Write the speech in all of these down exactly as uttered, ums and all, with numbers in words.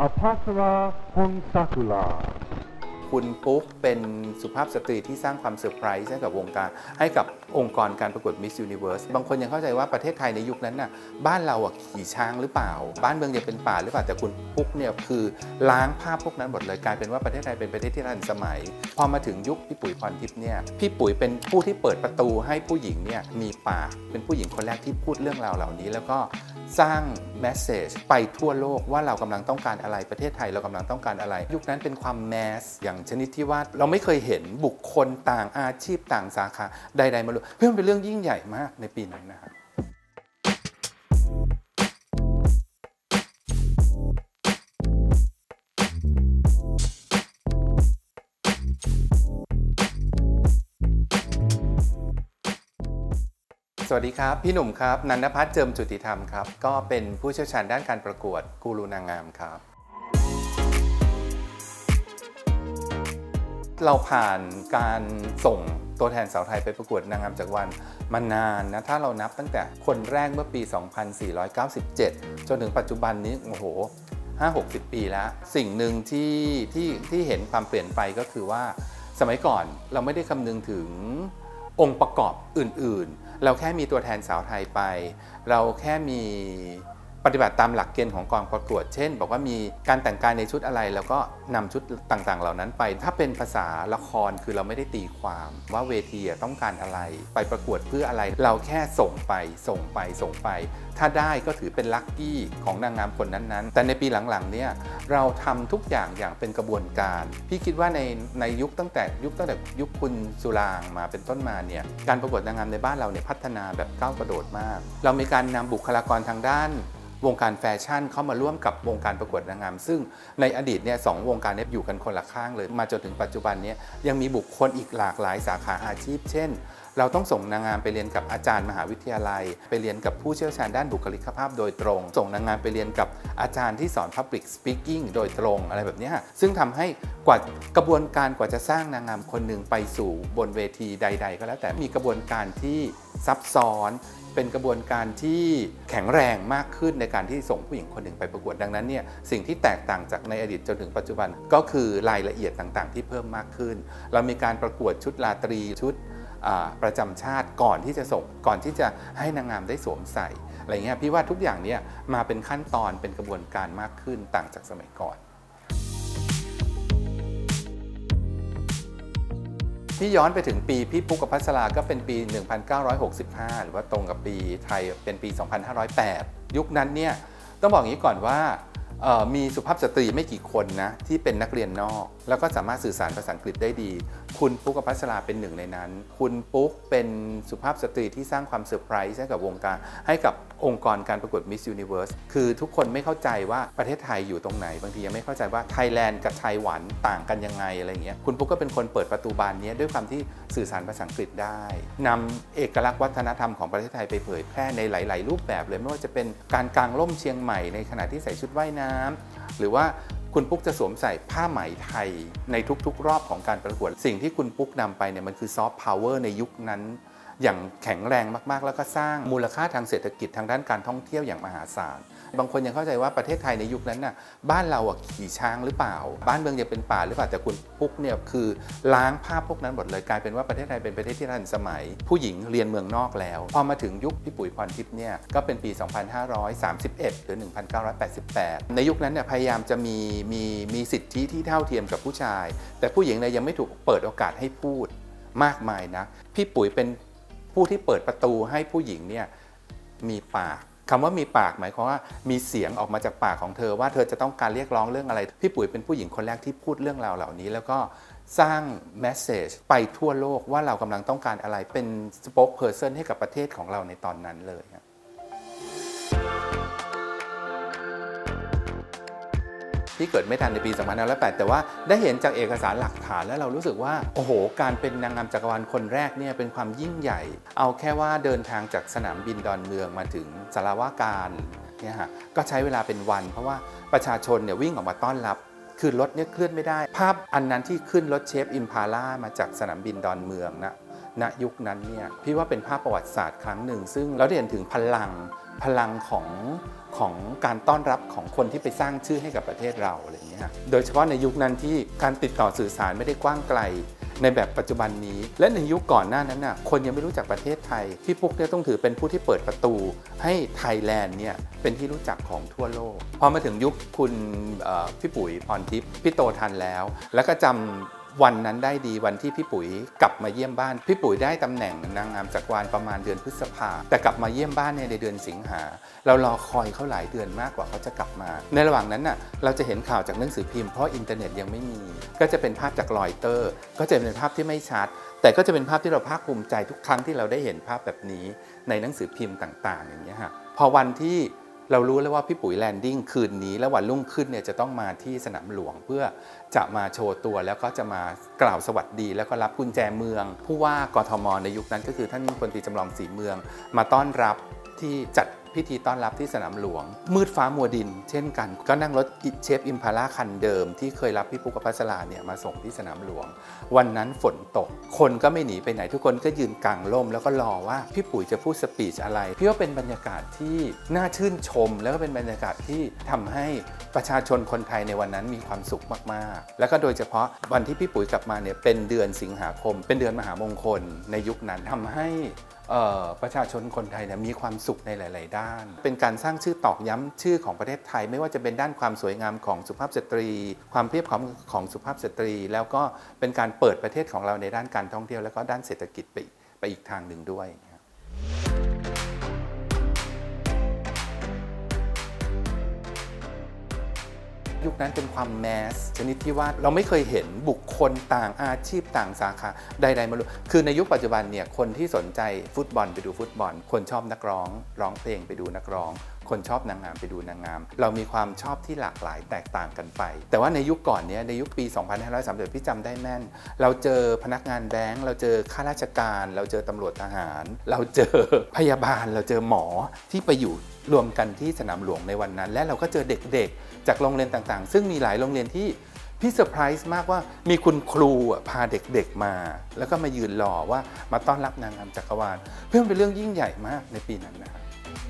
อภัสราพงศกุลาคุณปุ๊กเป็นสุภาพสตรีที่สร้างความเซอร์ไพรส์ให้กับวงการให้กับองค์กรการประกวด Miss Universe บางคนยังเข้าใจว่าประเทศไทยในยุคนั้นน่ะบ้านเราอ่ะขี่ช้างหรือเปล่าบ้านเมืองยังเป็นป่าหรือเปล่าแต่คุณปุ๊กเนี่ยคือล้างภาพพวกนั้นหมดเลยกลายเป็นว่าประเทศไทยเป็นประเทศที่ทันสมัยพอมาถึงยุคพี่ปุ๋ยพรทิพย์เนี่ยพี่ปุ๋ยเป็นผู้ที่เปิดประตูให้ผู้หญิงเนี่ยมีปากเป็นผู้หญิงคนแรกที่พูดเรื่องราวเหล่านี้แล้วก็สร้างแมสเซจไปทั่วโลกว่าเรากำลังต้องการอะไรประเทศไทยเรากำลังต้องการอะไรยุคนั้นเป็นความแมสอย่างชนิดที่ว่าเราไม่เคยเห็นบุคคลต่างอาชีพต่างสาขาใดๆมาเลยเพื่อมันเป็นเรื่องยิ่งใหญ่มากในปีนั้นนะครับสวัสดีครับพี่หนุ่มครับนันทพัฒน์เจิมจุติธรรมครับก็เป็นผู้เชี่ยวชาญด้านการประกวดกูรูนางงามครับเราผ่านการส่งตัวแทนสาวไทยไปประกวดนางงามจักรวาลมานานนะถ้าเรานับตั้งแต่คนแรกเมื่อปี สองพันสี่ร้อยเก้าสิบเจ็ด จนถึงปัจจุบันนี้โอ้โห ห้าหกสิบ ปีแล้วสิ่งหนึ่งที่ที่ที่เห็นความเปลี่ยนไปก็คือว่าสมัยก่อนเราไม่ได้คำนึงถึงองค์ประกอบอื่นๆเราแค่มีตัวแทนสาวไทยไปเราแค่มีปฏิบัติตามหลักเกณฑ์ของกองประกวดเช่นบอกว่ามีการแต่งกายในชุดอะไรแล้วก็นำชุดต่างๆเหล่านั้นไปถ้าเป็นภาษาละครคือเราไม่ได้ตีความว่าเวทีต้องการอะไรไปประกวดเพื่ออะไรเราแค่ส่งไปส่งไปส่งไปถ้าได้ก็ถือเป็นลัคกี้ของนางงามคนนั้นๆแต่ในปีหลังๆเนี่ยเราทำทุกอย่างอย่างเป็นกระบวนการพี่คิดว่าในในยุคตั้งแต่ยุคตั้งแต่ยุคคุณสุรางมาเป็นต้นมาเนี่ยการประกวดนางงามในบ้านเราเนี่ยพัฒนาแบบก้าวกระโดดมากเรามีการนำบุคลากรทางด้านวงการแฟชั่นเข้ามาร่วมกับวงการประกวดนางงามซึ่งในอดีตเนี่ยสองวงการนี้อยู่กันคนละข้างเลยมาจนถึงปัจจุบันนี้ยังมีบุคคลอีกหลากหลายสาขาอาชีพเช่นเราต้องส่งนางงามไปเรียนกับอาจารย์มหาวิทยาลัยไปเรียนกับผู้เชี่ยวชาญด้านบุคลิกภาพโดยตรงส่งนางงามไปเรียนกับอาจารย์ที่สอน Public Speaking โดยตรงอะไรแบบนี้ซึ่งทำให้กว่ากระบวนการกว่าจะสร้างนางงามคนหนึ่งไปสู่บนเวทีใดๆก็แล้วแต่มีกระบวนการที่ซับซ้อนเป็นกระบวนการที่แข็งแรงมากขึ้นในการที่ส่งผู้หญิงคนหนึ่งไปประกวดดังนั้นเนี่ยสิ่งที่แตกต่างจากในอดีตจนถึงปัจจุบันก็คือรายละเอียดต่างๆที่เพิ่มมากขึ้นเรามีการประกวดชุดราตรีชุดประจำชาติก่อนที่จะส่งก่อนที่จะให้นางงามได้สวมใส่อะไรเงี้ยพี่ว่าทุกอย่างเนี่ยมาเป็นขั้นตอนเป็นกระบวนการมากขึ้นต่างจากสมัยก่อนที่ย้อนไปถึงปีพี่ปุ๊กกับพัสราก็เป็นปี หนึ่งพันเก้าร้อยหกสิบห้า หรือว่าตรงกับปีไทยเป็นปี สองพันห้าร้อยแปด ยุคนั้นเนี่ยต้องบอกอย่างนี้ก่อนว่ามีสุภาพสตรีไม่กี่คนนะที่เป็นนักเรียนนอกแล้วก็สามารถสื่อสารภาษาอังกฤษได้ดีคุณปุ๊กกับพัสราเป็นหนึ่งในนั้นคุณปุ๊กเป็นสุภาพสตรีที่สร้างความเซอร์ไพรส์ให้กับวงการให้กับองค์กรการประกวด Miss Universe คือทุกคนไม่เข้าใจว่าประเทศไทยอยู่ตรงไหนบางทียังไม่เข้าใจว่าไทยแลนด์กับไต้หวันต่างกันยังไงอะไรเงี้ยคุณปุ๊กก็เป็นคนเปิดประตูบานนี้ด้วยความที่สื่อสารภาษาอังกฤษได้นำเอกลักษณ์วัฒนธรรมของประเทศไทยไปเผยแพร่ในหลายๆรูปแบบเลยไม่ว่าจะเป็นการกางร่มเชียงใหม่ในขณะที่ใส่ชุดว่ายน้ำหรือว่าคุณปุ๊กจะสวมใส่ผ้าไหมไทยในทุกๆรอบของการประกวดสิ่งที่คุณปุ๊กนำไปเนี่ยมันคือซอฟต์พาวเวอร์ในยุคนั้นอย่างแข็งแรงมากๆแล้วก็สร้างมูลค่าทางเศรษฐกิจทางด้านการท่องเที่ยวอย่างมหาศาลบางคนยังเข้าใจว่าประเทศไทยในยุคนั้นน่ะบ้านเราอ่ะขี่ช้างหรือเปล่าบ้านเมืองยังเป็นป่าหรือเปล่าแต่คุณปุ๊กเนี่ยคือล้างภาพพวกนั้นหมดเลยกลายเป็นว่าประเทศไทยเป็นประเทศที่ทันสมัยผู้หญิงเรียนเมืองนอกแล้วพอมาถึงยุคพี่ปุ๋ยพรทิพย์เนี่ยก็เป็นปี สองพันห้าร้อยสามสิบเอ็ด หรือ หนึ่งพันเก้าร้อยแปดสิบแปด ในยุคนั้นเนี่ยพยายามจะมีมีมีสิทธิที่เท่าเทียมกับผู้ชายแต่ผู้หญิงเนี่ยยังไม่ถูกเปิดโอกาสให้พูดมากมายนะพี่ปุ๋ยเป็นผู้ที่เปิดประตูให้ผู้หญิงเนี่ยมีปากคำว่ามีปากหมายความว่ามีเสียงออกมาจากปากของเธอว่าเธอจะต้องการเรียกร้องเรื่องอะไรพี่ปุ๋ยเป็นผู้หญิงคนแรกที่พูดเรื่องราวเหล่านี้แล้วก็สร้างแมสเซจไปทั่วโลกว่าเรากำลังต้องการอะไรเป็นสโป๊คเพอร์ซันให้กับประเทศของเราในตอนนั้นเลยที่เกิดไม่ทันในปี สองพันห้าร้อยแปด แต่ว่าได้เห็นจากเอกสารหลักฐานแล้วเรารู้สึกว่าโอ้โหการเป็นนางงามจักรวาลคนแรกเนี่ยเป็นความยิ่งใหญ่เอาแค่ว่าเดินทางจากสนามบินดอนเมืองมาถึงสารวาการเนี่ยฮะก็ใช้เวลาเป็นวันเพราะว่าประชาชนเนี่ยวิ่งออกมาต้อนรับคือรถเนี่ยเคลื่อนไม่ได้ภาพอันนั้นที่ขึ้นรถเชฟอิมพาล่ามาจากสนามบินดอนเมืองนะณยุคนั้นเนี่ยพี่ว่าเป็นภาพประวัติศาสตร์ครั้งหนึ่งซึ่งเราได้เห็นถึงพลังพลังของของการต้อนรับของคนที่ไปสร้างชื่อให้กับประเทศเราอะไรอย่างเงี้ยโดยเฉพาะในยุคนั้นที่การติดต่อสื่อสารไม่ได้กว้างไกลในแบบปัจจุบันนี้และในยุคก่อนหน้านั้นน่ะคนยังไม่รู้จักประเทศไทยพี่ปุ๊กเนี่ยต้องถือเป็นผู้ที่เปิดประตูให้ไทยแลนด์เนี่ยเป็นที่รู้จักของทั่วโลกพอมาถึงยุคคุณพี่ปุ๋ยพรทิพย์พี่โตทันแล้วแล้วก็จำวันนั้นได้ดีวันที่พี่ปุ๋ยกลับมาเยี่ยมบ้านพี่ปุ๋ยได้ตำแหน่งนางงามจักรวาลประมาณเดือนพฤษภาแต่กลับมาเยี่ยมบ้านในเดือนสิงหาเรารอคอยเขาหลายเดือนมากกว่าเขาจะกลับมาในระหว่างนั้นน่ะเราจะเห็นข่าวจากหนังสือพิมพ์เพราะอินเทอร์เน็ตยังไม่มีก็จะเป็นภาพจากรอยเตอร์ก็จะเป็นภาพที่ไม่ชัดแต่ก็จะเป็นภาพที่เราภาคภูมิใจทุกครั้งที่เราได้เห็นภาพแบบนี้ในหนังสือพิมพ์ต่างๆอย่างเงี้ยฮะพอวันที่เรารู้แล้วว่าพี่ปุ๋ยแลนดิ้งคืนนี้แล้ววันรุ่งขึ้นเนี่ยจะต้องมาที่สนามหลวงเพื่อจะมาโชว์ตัวแล้วก็จะมากล่าวสวัสดีแล้วก็รับกุญแจเมืองผู้ว่ากทมในยุคนั้นก็คือท่านพลตรีจำลองศรีเมืองมาต้อนรับที่จัดพิธีต้อนรับที่สนามหลวงมืดฟ้ามัวดินเช่นกันก็นั่งรถเชฟอิมพาร่าคันเดิมที่เคยรับพี่ปุ๊ก อภัสราเนี่ยมาส่งที่สนามหลวงวันนั้นฝนตกคนก็ไม่หนีไปไหนทุกคนก็ยืนกลางร่มแล้วก็รอว่าพี่ปุ๋ยจะพูดสปีชอะไรพี่ว่าเป็นบรรยากาศที่น่าชื่นชมแล้วก็เป็นบรรยากาศที่ทำให้ประชาชนคนไทยในวันนั้นมีความสุขมากๆแล้วก็โดยเฉพาะวันที่พี่ปุ๋ยกลับมาเนี่ยเป็นเดือนสิงหาคมเป็นเดือนมหามงคลในยุคนั้นทำให้ประชาชนคนไทยเนี่ยมีความสุขในหลายๆด้านเป็นการสร้างชื่อตอกย้ำชื่อของประเทศไทยไม่ว่าจะเป็นด้านความสวยงามของสุภาพสตรีความเพียบพร้อมของสุภาพสตรีแล้วก็เป็นการเปิดประเทศของเราในด้านการท่องเที่ยวแล้วก็ด้านเศรษฐกิจไปไปอีกทางหนึ่งด้วยยุคนั้นเป็นความแมสชนิดที่ว่าเราไม่เคยเห็นบุคคลต่างอาชีพต่างสาขาใดๆมารู้คือในยุคปัจจุบันเนี่ยคนที่สนใจฟุตบอลไปดูฟุตบอลคนชอบนักร้องร้องเพลงไปดูนักร้องคนชอบนางงามไปดูนางงามเรามีความชอบที่หลากหลายแตกต่างกันไปแต่ว่าในยุคก่อนเนี้ยในยุคปี สองพันห้าร้อยสามสิบ พี่จำได้แม่นเราเจอพนักงานแบงก์เราเจอข้าราชการเราเจอตำรวจทหารเราเจอพยาบาลเราเจอหมอที่ไปอยู่รวมกันที่สนามหลวงในวันนั้นและเราก็เจอเด็กๆจากโรงเรียนต่างๆซึ่งมีหลายโรงเรียนที่พี่เซอร์ไพรส์มากว่ามีคุณครูพาเด็กๆมาแล้วก็มายืนรอว่ามาต้อนรับนางงามจักรวาลเพื่อเป็นเรื่องยิ่งใหญ่มากในปีนั้นนะครับ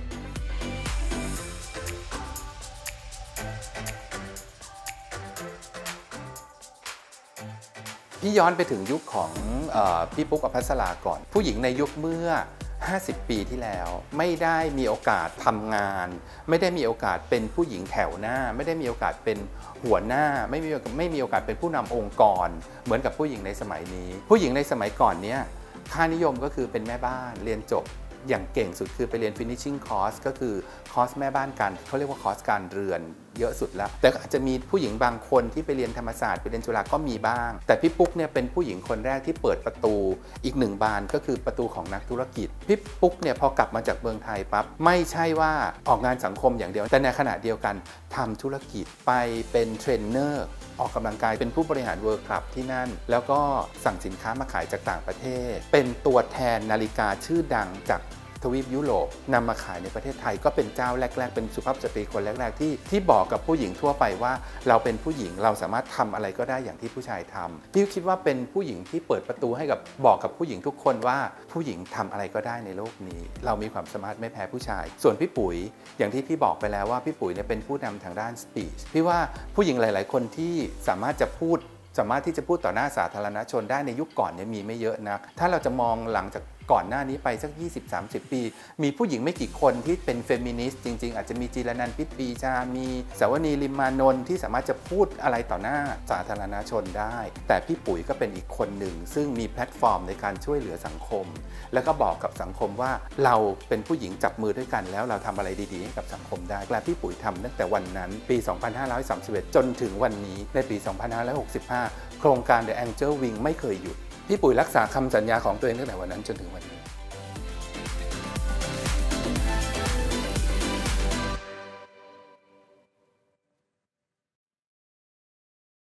พี่ย้อนไปถึงยุคของพี่ปุ๊ก อภัสราก่อนผู้หญิงในยุคเมื่อห้าสิบปีที่แล้วไม่ได้มีโอกาสทำงานไม่ได้มีโอกาสเป็นผู้หญิงแถวหน้าไม่ได้มีโอกาสเป็นหัวหน้าไม่มีไม่มีโอกาสเป็นผู้นำองค์กรเหมือนกับผู้หญิงในสมัยนี้ผู้หญิงในสมัยก่อนเนี้ยค่านิยมก็คือเป็นแม่บ้านเรียนจบอย่างเก่งสุดคือไปเรียน finishing course ก็คือคอร์สแม่บ้านการเขาเรียกว่าคอร์สการเรือนเยอะสุดแล้วแต่อาจจะมีผู้หญิงบางคนที่ไปเรียนธรรมศาสตร์ไปเรียนจุฬาก็มีบ้างแต่พี่ปุ๊กเนี่ยเป็นผู้หญิงคนแรกที่เปิดประตูอีกหนึ่งบานก็คือประตูของนักธุรกิจพี่ปุ๊กเนี่ยพอกลับมาจากเมืองไทยปั๊บไม่ใช่ว่าออกงานสังคมอย่างเดียวแต่ในขณะเดียวกันทำธุรกิจไปเป็นเทรนเนอร์ออกกำลังกายเป็นผู้บริหารเวิร์คคลับที่นั่นแล้วก็สั่งสินค้ามาขายจากต่างประเทศเป็นตัวแทนนาฬิกาชื่อดังจากทวีปยุโรปนำมาขายในประเทศไทยก็เป็นเจ้าแรกๆเป็นสุภาพสตรีคนแรกๆที่ที่บอกกับผู้หญิงทั่วไปว่าเราเป็นผู้หญิงเราสามารถทำอะไรก็ได้อย่างที่ผู้ชายทำพี่คิดว่าเป็นผู้หญิงที่เปิดประตูให้กับบอกกับผู้หญิงทุกคนว่าผู้หญิงทำอะไรก็ได้ในโลกนี้เรามีความสามารถไม่แพ้ผู้ชายส่วนพี่ปุ๋ยอย่างที่พี่บอกไปแล้วว่าพี่ปุ๋ยเนี่ยเป็นผู้นำทางด้านสปีชพี่ว่าผู้หญิงหลายๆคนที่สามารถจะพูดสามารถที่จะพูดต่อหน้าสาธารณชนได้ในยุคก่อนเนี่ยมีไม่เยอะนะถ้าเราจะมองหลังจากก่อนหน้านี้ไปสัก ยี่สิบถึงสามสิบ ปีมีผู้หญิงไม่กี่คนที่เป็นเฟมินิสต์จริงๆอาจจะมีจีรนันท์พิตปีชามีสาวนีลิมมานนท์ที่สามารถจะพูดอะไรต่อหน้าสาธารณชนได้แต่พี่ปุ๋ยก็เป็นอีกคนหนึ่งซึ่งมีแพลตฟอร์มในการช่วยเหลือสังคมแล้วก็บอกกับสังคมว่าเราเป็นผู้หญิงจับมือด้วยกันแล้วเราทำอะไรดีๆให้กับสังคมได้และพี่ปุ๋ยทำตั้งแต่วันนั้นปี สองพันห้าร้อยสามสิบเอ็ด จนถึงวันนี้ในปี สองพันห้าร้อยหกสิบห้า โครงการ The Angel Wing ไม่เคยหยุดพี่ปุ๋ยรักษาคำสัญญาของตัวเองตั้งแต่วันนั้นจนถึงวันนี้